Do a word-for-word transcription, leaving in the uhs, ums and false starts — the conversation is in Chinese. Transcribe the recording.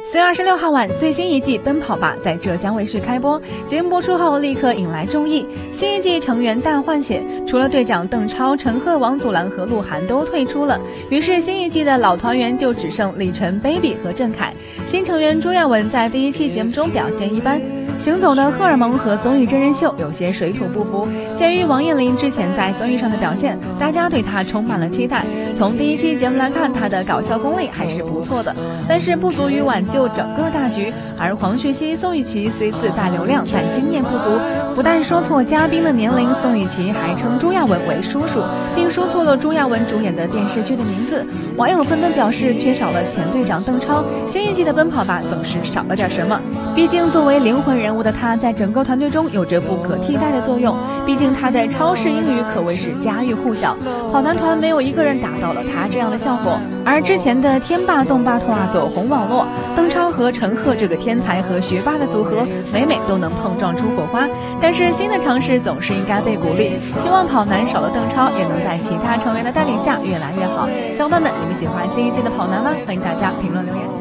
四月二十六号晚，最新一季《奔跑吧》在浙江卫视开播。节目播出后，立刻引来众议。新一季成员大换血，除了队长邓超、陈赫、王祖蓝和鹿晗都退出了，于是新一季的老团员就只剩李晨、Baby 和郑恺。新成员朱亚文在第一期节目中表现一般。行走的荷尔蒙和综艺真人秀有些水土不服。鉴于王彦霖之前在综艺上的表现，大家对他充满了期待。从第一期节目来看，他的搞笑功力还是不错的，但是不足以挽救整个大局。而黄旭熙、宋雨琦虽自带流量，但经验不足，不但说错嘉宾的年龄，宋雨琦还称朱亚文为叔叔，并说错了朱亚文主演的电视剧的名字。网友纷纷表示，缺少了前队长邓超，新一季的奔跑吧总是少了点什么。毕竟作为灵魂人物的他，在整个团队中有着不可替代的作用。毕竟他的超式英语可谓是家喻户晓，跑男团没有一个人达到了他这样的效果。而之前的天霸动霸拓啊走红网络，邓超和陈赫这个天才和学霸的组合，每每都能碰撞出火花。但是新的尝试总是应该被鼓励，希望跑男少了邓超，也能在其他成员的带领下越来越好。小伙伴们，你们喜欢新一季的跑男吗？欢迎大家评论留言。